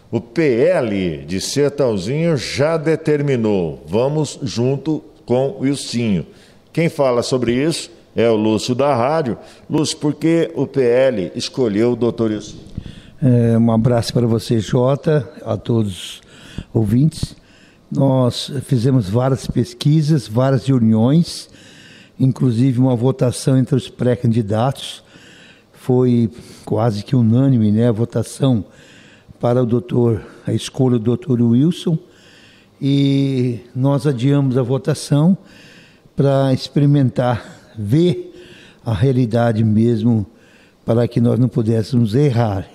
O PL de Sertãozinho já determinou, vamos junto com o Ilcinho. Quem fala sobre isso é o Lúcio da rádio. Lúcio, por que o PL escolheu o doutor Ilcinho? Um abraço para você, Jota, a todos os ouvintes. Nós fizemos várias pesquisas, várias reuniões, inclusive uma votação entre os pré-candidatos. Foi quase que unânime, né, a votação para a escolha do doutor Wilson, e nós adiamos a votação para experimentar, ver a realidade mesmo, para que nós não pudéssemos errar.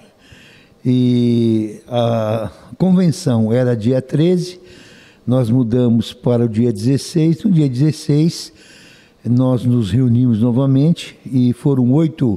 E a convenção era dia 13, nós mudamos para o dia 16, no dia 16 nós nos reunimos novamente e foram 8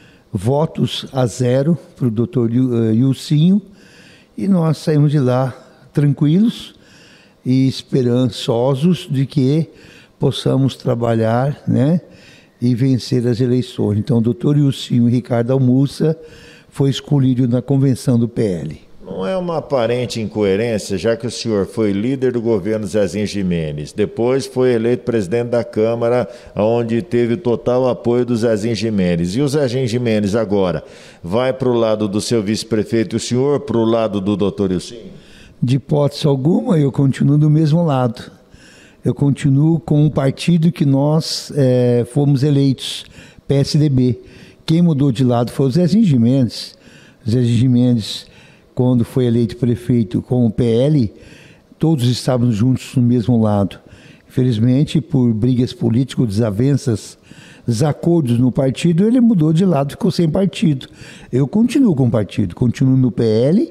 votos a 0 para o doutor Ilcinho, e nós saímos de lá tranquilos e esperançosos de que possamos trabalhar, né, e vencer as eleições. Então, o doutor Ilcinho e Ricardo Almussa foi escolhido na convenção do PL. Não é uma aparente incoerência, já que o senhor foi líder do governo Zezinho Gimenez, depois foi eleito presidente da Câmara, onde teve total apoio do Zezinho Gimenez. E o Zezinho Gimenez agora vai para o lado do seu vice-prefeito e o senhor para o lado do doutor Ilcinho? De hipótese alguma, eu continuo do mesmo lado. Eu continuo com o partido que nós fomos eleitos, PSDB. Quem mudou de lado foi o Zezinho Gimenez. O Zezinho Gimenez, quando foi eleito prefeito com o PL, todos estávamos juntos no mesmo lado. Infelizmente, por brigas políticas, desavenças, desacordos no partido, ele mudou de lado, ficou sem partido. Eu continuo com o partido, continuo no PL,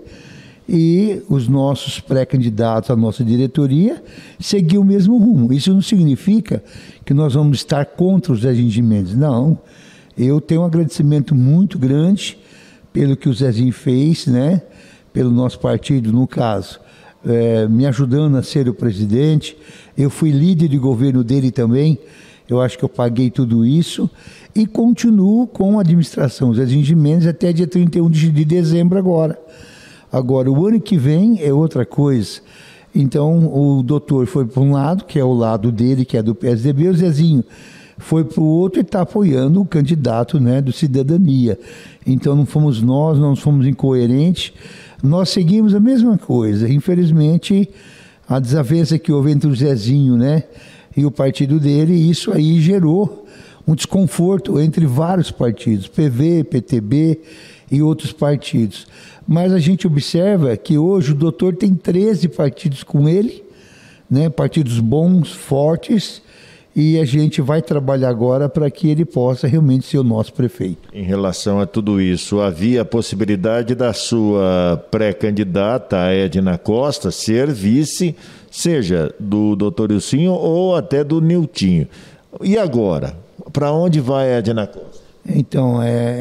e os nossos pré-candidatos, a nossa diretoria, seguiu o mesmo rumo. Isso não significa que nós vamos estar contra os Zezinho Gimenez. Não, eu tenho um agradecimento muito grande pelo que o Zezinho fez, né? Pelo nosso partido, no caso, me ajudando a ser o presidente. Eu fui líder de governo dele também, eu acho que eu paguei tudo isso, e continuo com a administração Zezinho Gimenez até dia 31 de dezembro agora. Agora, o ano que vem é outra coisa. Então, o doutor foi para um lado, que é o lado dele, que é do PSDB, o Zezinho foi para o outro e está apoiando o candidato, né, do Cidadania. Então, não fomos nós, não fomos incoerentes, nós seguimos a mesma coisa. Infelizmente, a desavença que houve entre o Zezinho, né, e o partido dele, isso aí gerou um desconforto entre vários partidos, PV, PTB e outros partidos. Mas a gente observa que hoje o doutor tem 13 partidos com ele, né, partidos bons, fortes, e a gente vai trabalhar agora para que ele possa realmente ser o nosso prefeito. Em relação a tudo isso, havia a possibilidade da sua pré-candidata, a Edna Costa, ser vice, seja do doutor Ilcinho ou até do Niltinho. E agora? Para onde vai a Edna Costa? Então,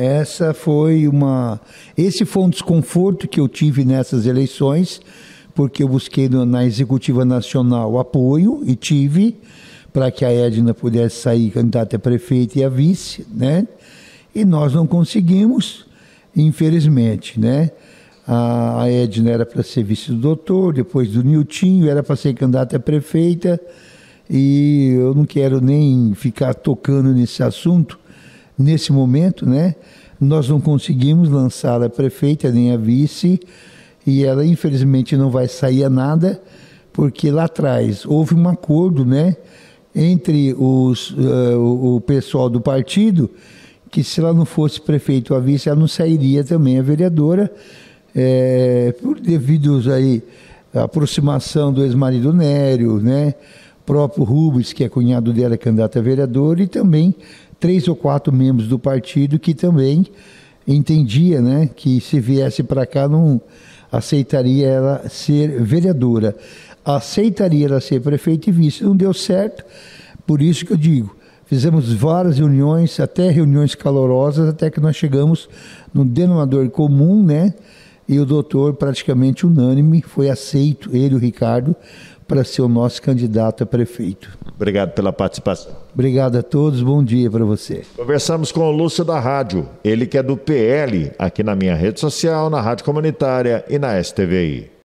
esse foi um desconforto que eu tive nessas eleições, porque eu busquei na Executiva Nacional apoio e tive, para que a Edna pudesse sair candidata a prefeita e a vice, né? E nós não conseguimos, infelizmente, né? A Edna era para ser vice do doutor, depois do Niltinho, era para ser candidata a prefeita, e eu não quero nem ficar tocando nesse assunto, nesse momento, né? Nós não conseguimos lançar a prefeita nem a vice, e ela infelizmente não vai sair a nada, porque lá atrás houve um acordo, né, entre o pessoal do partido, que se ela não fosse prefeito ou a vice, ela não sairia também a vereadora, por devido aí à aproximação do ex-marido Nério, né, próprio Rubens, que é cunhado dela, é candidato a vereador, e também 3 ou 4 membros do partido que também entendia, né, que se viesse para cá não aceitaria ela ser vereadora. Aceitaria ela ser prefeita e vice. Não deu certo, por isso que eu digo, fizemos várias reuniões, até reuniões calorosas, até que nós chegamos no denominador comum, né, e o doutor, praticamente unânime, foi aceito, ele e o Ricardo, para ser o nosso candidato a prefeito. Obrigado pela participação. Obrigado a todos, bom dia para você. Conversamos com o Lúcio da Rádio, ele que é do PL, aqui na minha rede social, na Rádio Comunitária e na STVI.